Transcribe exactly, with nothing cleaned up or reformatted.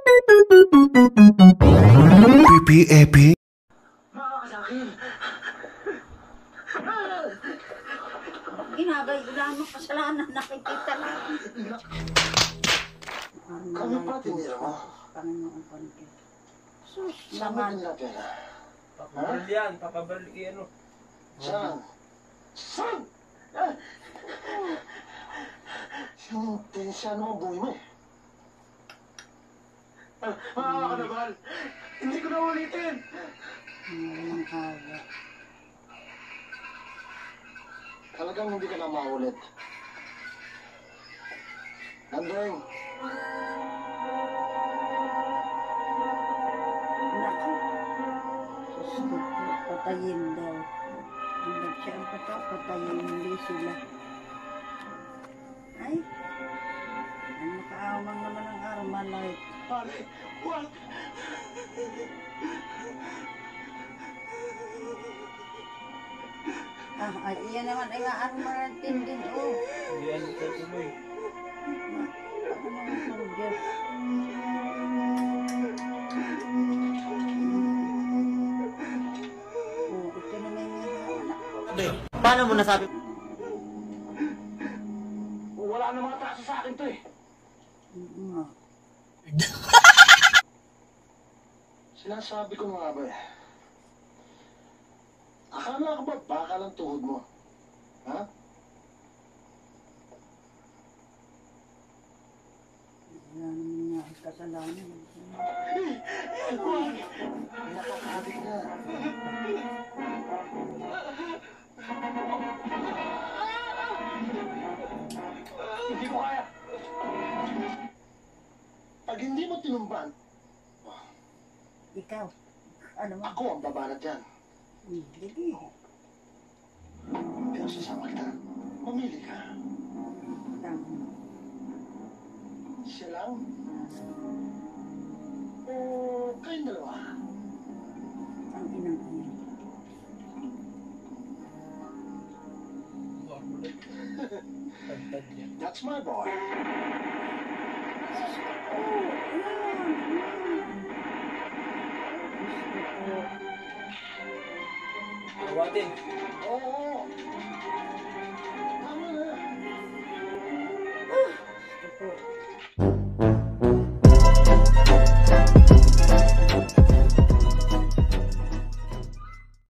Epi, Epi. Maawa ka sa akin. Ginagay, wala mo kasalanan, nakikita lang. Kami pa tinira mo. Panginoon ko nito. Sus, Saan mo naman. pinatira? Papabaril yan, papabaril kay ano. Saan? Saan? Ah! Yung tensya mo ang buhay mo eh. Ah, maawa ka na, Val. Hindi ko na ulitin. Walang awa. Talagang hindi ka na maulit. Nandeng. Naku. Sus, patayin daw. Hanggang siya ang pata, patayin hindi sila. Ay. Ang nakaawang naman ang Armalite. Pare, wag! Ah, ay, iyan naman ay nga Armalite din, oh. Hindi yan ito tuloy. Ano naman po, Diyos? Oh, ito naman yung anak ko. Be, paano mo nasabi? Wala na mga traso sa akin to eh. Oo nga. Sinasabi ko nga ba eh. Akala ko ba baka lang tuhod mo? Ha? Wala naman nga ang kasalanan. Wag! Nakakadik na. Hindi ko kaya. Pag hindi mo tinumban, Ikaw, ano mo? ako ang babanat yan. Hindi. Pero sasama kita. Mamili ka. Tama. Siya lang? O kayong dalawa? Ang inang iyan. Tagtad niya. That's my boy. Tawatin. Oo,